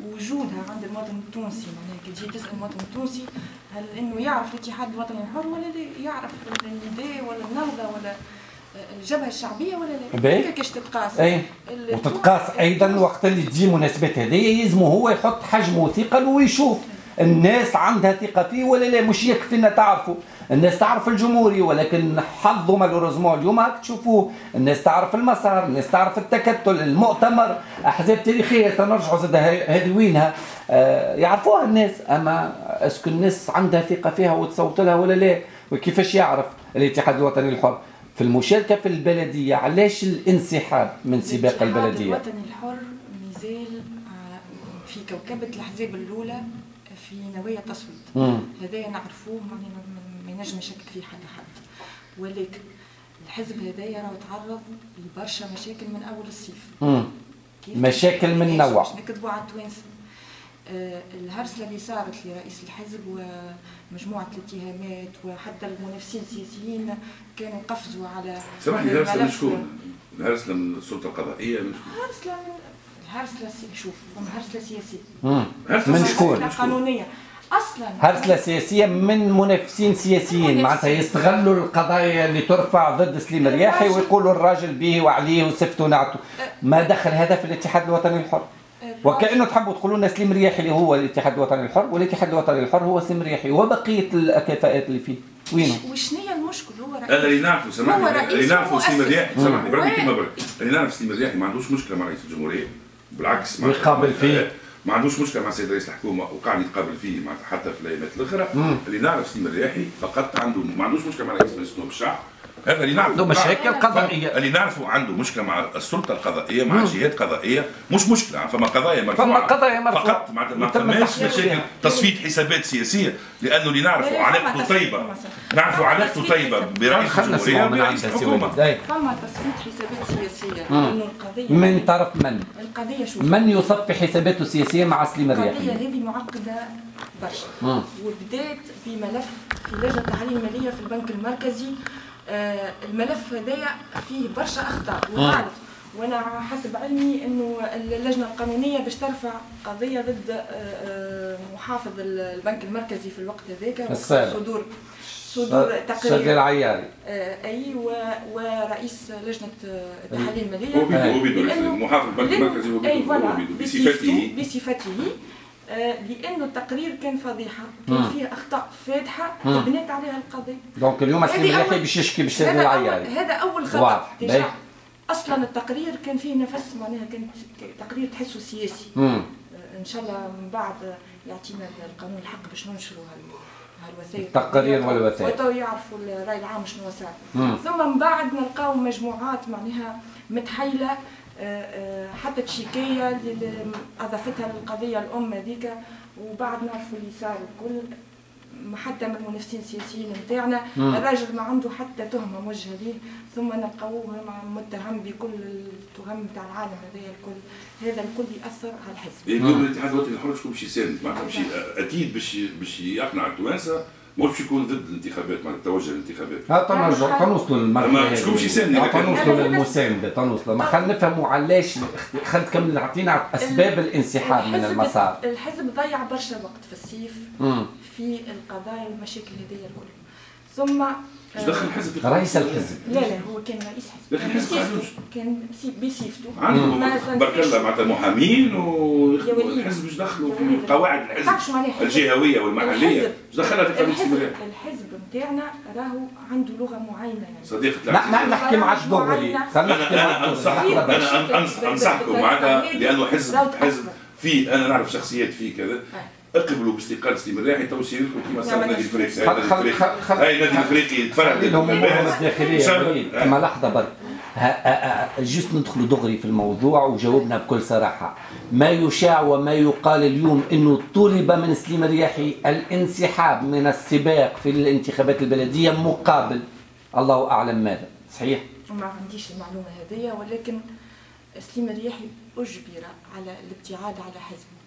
وجودها عند المواطن التونسي، معناها كي تجي تسال المواطن التونسي هل انه يعرف الاتحاد الوطني الحر ولا لا، يعرف النداء ولا النهضه ولا الجبهه الشعبيه ولا لا؟ هكا كاش تتقاس. اي وتتقاس ايضا وقت اللي تجي مناسبات هذه يلزمو هو يحط حجمه وثقل ويشوف الناس عندها ثقه فيه ولا لا. مش يكفينا تعرفوا الناس تعرف الجمهوري، ولكن حظوا مالوريزمون اليوم هاك تشوفوه، الناس تعرف المسار، الناس تعرف التكتل، المؤتمر، احزاب تاريخيه تنرجعوا زاد هذه وينها يعرفوها الناس. اما اسكو الناس عندها ثقه فيها وتصوت لها ولا لا؟ وكيفاش يعرف الاتحاد الوطني الحر في المشاركه في البلديه؟ علاش الانسحاب من سباق البلديه؟ الاتحاد الوطني الحر مازال في كوكبه الاحزاب الاولى في نوايا التصويت، هذايا نعرفوه ما ينجم يشكك فيه حد، ولكن الحزب هذايا راه تعرض لبرشا مشاكل من اول الصيف. مشاكل من نوع باش نكذبوا على التوانسه. الهرسله اللي صارت لرئيس الحزب ومجموعه الاتهامات وحتى المنافسين السياسيين كانوا قفزوا على سامحني. الهرسله من شكون؟ الهرسله من السلطه القضائيه؟ من شكون؟ الهرسله شوف هرسله سياسيه. من شكون؟ هرسله قانونيه اصلا. هرسله سياسيه من منافسين سياسيين معناتها يستغلوا القضايا اللي ترفع ضد سليم الرياحي ويقولوا الراجل به وعليه وسفته نعته. ما دخل هذا في الاتحاد الوطني الحر؟ وكأنه تحبوا تقولوا لنا سليم الرياحي اللي هو الاتحاد الوطني الحر، والاتحاد الوطني الحر هو سليم الرياحي وبقيه الكفاءات اللي فيه وينهم؟ وشنو هي المشكل؟ هو رئيس اللي نعرفوا سامحني، اللي نعرفوا سليم الرياحي سامحني بربي كلمه برك، اللي نعرف سليم الرياحي ما عندوش مشكله مع رئيس الجمهوريه، بالعكس يقابل فيه، ما عندوش مشكله مع السيد رئيس الحكومه وقاعد يتقابل فيه معناتها حتى في الايامات الاخرى. اللي نعرف سليم الرياحي فقط ما عندوش مشكله مع رئيس مجلس النواب الشعب، هذا اللي نعرفه. عنده مشاكل قضائيه، اللي نعرفه عنده مشكله مع السلطه القضائيه، مع جهات قضائيه، مش مشكله فما قضايا مرفوعه، فما قضايا مرفوعه فقط ما فماش مشاكل تصفيه حسابات سياسيه، لانه اللي نعرفوا علاقته طيبه، نعرفوا علاقته طيبه برئيس الجمهوريه ورئيس الحكومه. فما تصفيه حسابات سياسيه لانه القضيه من طرف من؟ القضيه شوف من يصفي حساباته السياسيه مع سليم الرياحي؟ القضيه هذه معقده برشا، وبدات بملف في لجنه التحاليل الماليه في البنك المركزي. الملف هذايا فيه برشا اخطاء وقالت، وانا حسب علمي انه اللجنه القانونيه باش ترفع قضيه ضد محافظ البنك المركزي في الوقت هذاك، صدور تقرير شادي العياري اي ورئيس لجنه التحاليل الماليه وبيدو محافظ البنك المركزي وبيدو بصفته لانه التقرير كان فضيحه، كان فيه اخطاء فادحه بنات عليها القضيه. دونك اليوم سليم الرياحي باش يشكي بالشادي العياري. هذا اول خطا. اصلا التقرير كان فيه نفس معناها كان تقرير تحسه سياسي. ان شاء الله من بعد يعطينا القانون الحق باش ننشروا هالوثائق التقارير والوثائق وتو يعرفوا الراي العام شنو صار. ثم من بعد نلقاو مجموعات معناها متحيله حتى شكايه اللي اضافتها للقضيه الام هذيك، وبعد نعرفوا اللي صار الكل حتى من المنافسين السياسيين نتاعنا. الراجل ما عنده حتى تهمه موجهه ليه، ثم نلقاوه متهم بكل التهم نتاع العالم هذايا الكل. هذا الكل ياثر على الحزب. اليوم الاتحاد الوطني الحر شكون باش يساند؟ معناتها اكيد باش يقنع التوانسه، مش باش يكون ضد الانتخابات، معناتها توجه للانتخابات. تنوصلوا للمرحله، شكون باش يساند؟ تنوصلوا للمسانده، تنوصلوا. ما خلينا نفهموا علاش، خلينا تكمل عطينا اسباب الانسحاب من المسار. الحزب ضيع برشا وقت في الصيف في القضايا والمشاكل هذيا الكل. ثم دخل الحزب رئيس الحزب؟ لا هو كان رئيس حزب، لكن الحزب كان بصفته عنده برك الله معناتها محامين والحزب باش دخلوا في قواعد الحزب الجهويه والمحليه، باش دخلها في قانون الاستمرار. الحزب نتاعنا راهو عنده لغه معينه يعني. صديقة نحكي معك دغري، انا انصحكم معناتها لانه حزب فيه، انا نعرف شخصيات فيه كذا اقبلوا باستقالة سليم الرياحي تو يصير لكم كيما صار النادي الافريقي. هاي النادي الافريقي تفرد لهم امورهم الداخليه. كما لحظه برك جست ندخلوا دغري في الموضوع وجاوبنا بكل صراحه. ما يشاع وما يقال اليوم انه طلب من سليم الرياحي الانسحاب من السباق في الانتخابات البلديه مقابل الله اعلم ماذا، صحيح؟ ما عنديش المعلومه هذه، ولكن سليم الرياحي اجبر على الابتعاد على حزب